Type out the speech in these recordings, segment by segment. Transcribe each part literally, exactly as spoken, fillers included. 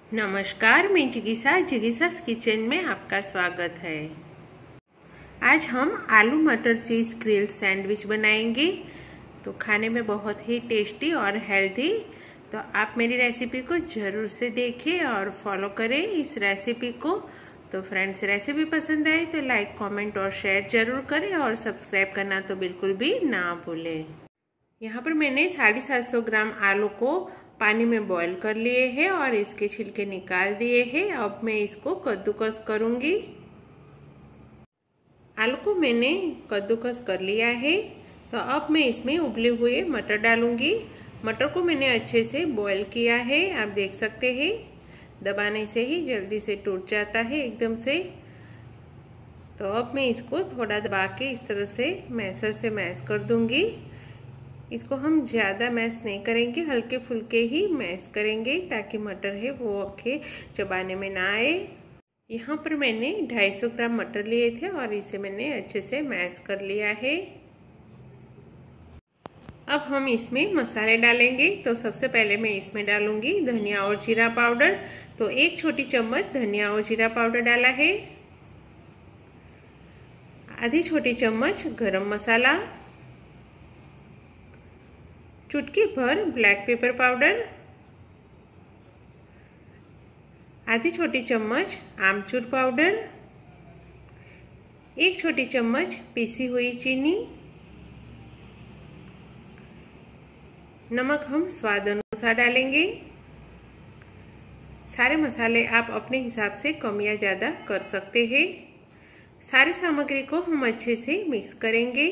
नमस्कार, मैं जिगीसा जिगीसास किचन में आपका स्वागत है। आज हम आलू मटर चीज़ ग्रिल्ड सैंडविच बनाएंगे। तो खाने में बहुत ही टेस्टी और हेल्दी। तो आप मेरी रेसिपी को ज़रूर से देखें और फॉलो करें इस रेसिपी को। तो फ्रेंड्स, रेसिपी पसंद आए तो लाइक कमेंट और शेयर ज़रूर करें और सब्सक्राइब करना तो बिल्कुल भी ना भूलें। यहाँ पर मैंने साढ़े सात सौ ग्राम आलू को पानी में बॉईल कर लिए हैं और इसके छिलके निकाल दिए हैं। अब मैं इसको कद्दूकस करूंगी। आलू को मैंने कद्दूकस कर लिया है। तो अब मैं इसमें उबले हुए मटर डालूंगी। मटर को मैंने अच्छे से बॉईल किया है, आप देख सकते हैं। दबाने से ही जल्दी से टूट जाता है एकदम से। तो अब मैं इसको थोड़ा दबा के इस तरह से मैशर से मैश कर दूंगी। इसको हम ज़्यादा मैश नहीं करेंगे, हल्के फुल्के ही मैश करेंगे ताकि मटर है वो आपके चबाने में ना आए। यहाँ पर मैंने दो सौ पचास ग्राम मटर लिए थे और इसे मैंने अच्छे से मैश कर लिया है। अब हम इसमें मसाले डालेंगे। तो सबसे पहले मैं इसमें डालूंगी धनिया और जीरा पाउडर। तो एक छोटी चम्मच धनिया और जीरा पाउडर डाला है। आधी छोटी चम्मच गरम मसाला, चुटकी भर ब्लैक पेपर पाउडर, आधी छोटी चम्मच आमचूर पाउडर, एक छोटी चम्मच पीसी हुई चीनी, नमक हम स्वाद अनुसार डालेंगे। सारे मसाले आप अपने हिसाब से कम या ज़्यादा कर सकते हैं। सारी सामग्री को हम अच्छे से मिक्स करेंगे।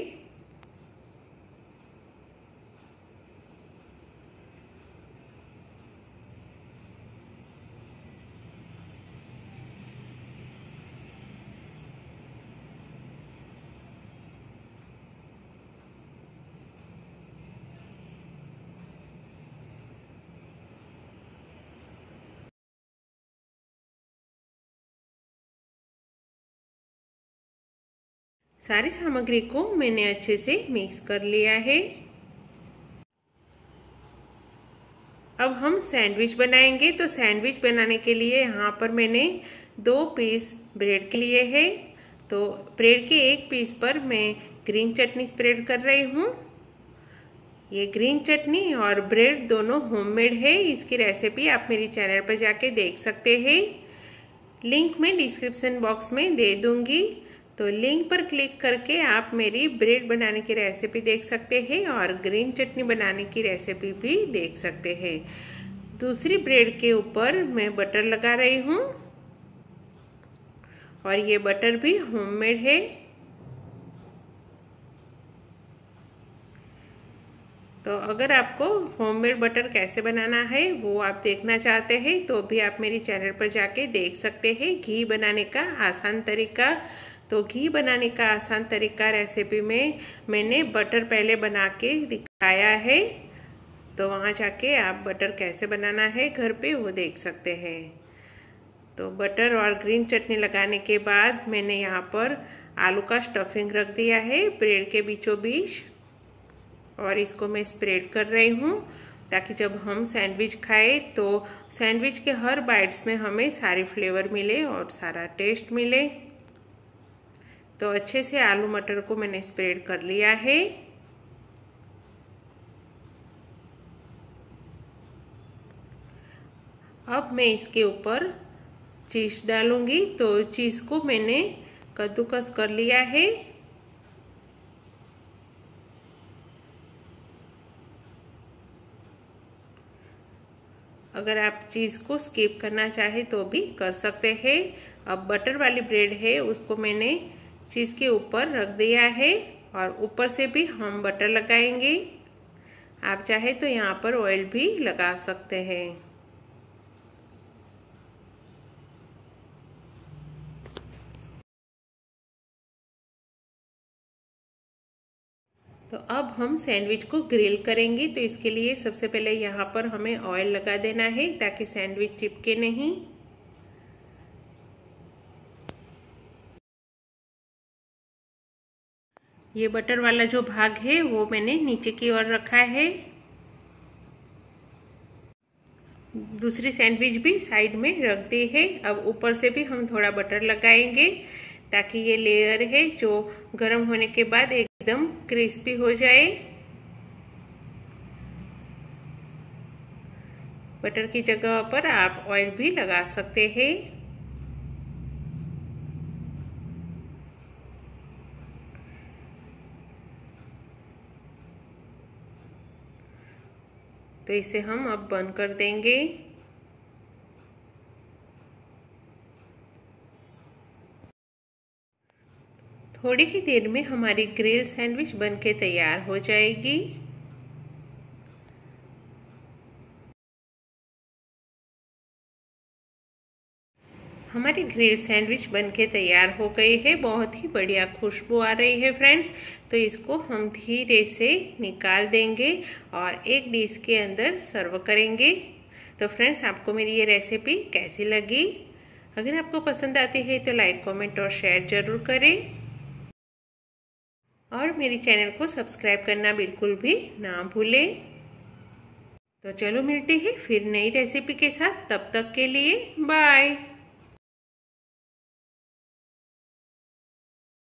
सारी सामग्री को मैंने अच्छे से मिक्स कर लिया है। अब हम सैंडविच बनाएंगे। तो सैंडविच बनाने के लिए यहाँ पर मैंने दो पीस ब्रेड के लिए है। तो ब्रेड के एक पीस पर मैं ग्रीन चटनी स्प्रेड कर रही हूँ। ये ग्रीन चटनी और ब्रेड दोनों होममेड है। इसकी रेसिपी आप मेरी चैनल पर जाके देख सकते हैं। लिंक मैं डिस्क्रिप्शन बॉक्स में दे दूँगी। तो लिंक पर क्लिक करके आप मेरी ब्रेड बनाने की रेसिपी देख सकते हैं और ग्रीन चटनी बनाने की रेसिपी भी देख सकते हैं। दूसरी ब्रेड के ऊपर मैं बटर लगा रही हूँ और ये बटर भी होममेड है। तो अगर आपको होममेड बटर कैसे बनाना है वो आप देखना चाहते हैं तो भी आप मेरी चैनल पर जाके देख सकते हैं। घी बनाने का आसान तरीका। तो घी बनाने का आसान तरीका रेसिपी में मैंने बटर पहले बना के दिखाया है। तो वहाँ जाके आप बटर कैसे बनाना है घर पे वो देख सकते हैं। तो बटर और ग्रीन चटनी लगाने के बाद मैंने यहाँ पर आलू का स्टफिंग रख दिया है ब्रेड के बीचों बीच और इसको मैं स्प्रेड कर रही हूँ ताकि जब हम सैंडविच खाएं तो सैंडविच के हर बाइट्स में हमें सारी फ्लेवर मिले और सारा टेस्ट मिले। तो अच्छे से आलू मटर को मैंने स्प्रेड कर लिया है। अब मैं इसके ऊपर चीज़ डालूंगी। तो चीज़ को मैंने कद्दूकस कर लिया है। अगर आप चीज़ को स्किप करना चाहे तो भी कर सकते हैं। अब बटर वाली ब्रेड है उसको मैंने चीज़ के ऊपर रख दिया है और ऊपर से भी हम बटर लगाएंगे। आप चाहे तो यहाँ पर ऑयल भी लगा सकते हैं। तो अब हम सैंडविच को ग्रिल करेंगे। तो इसके लिए सबसे पहले यहाँ पर हमें ऑयल लगा देना है ताकि सैंडविच चिपके नहीं। ये बटर वाला जो भाग है वो मैंने नीचे की ओर रखा है। दूसरी सैंडविच भी साइड में रख दी है। अब ऊपर से भी हम थोड़ा बटर लगाएंगे ताकि ये लेयर है जो गर्म होने के बाद एकदम क्रिस्पी हो जाए। बटर की जगह पर आप ऑयल भी लगा सकते हैं। तो इसे हम अब बंद कर देंगे। थोड़ी ही देर में हमारी ग्रिल सैंडविच बनके तैयार हो जाएगी। हमारी ग्रिल सैंडविच बनके तैयार हो गई है। बहुत ही बढ़िया खुशबू आ रही है फ्रेंड्स। तो इसको हम धीरे से निकाल देंगे और एक डिश के अंदर सर्व करेंगे। तो फ्रेंड्स, आपको मेरी ये रेसिपी कैसी लगी? अगर आपको पसंद आती है तो लाइक, कमेंट और शेयर जरूर करें और मेरी चैनल को सब्सक्राइब करना बिल्कुल भी ना भूलें। तो चलो मिलते हैं फिर नई रेसिपी के साथ। तब तक के लिए बाय।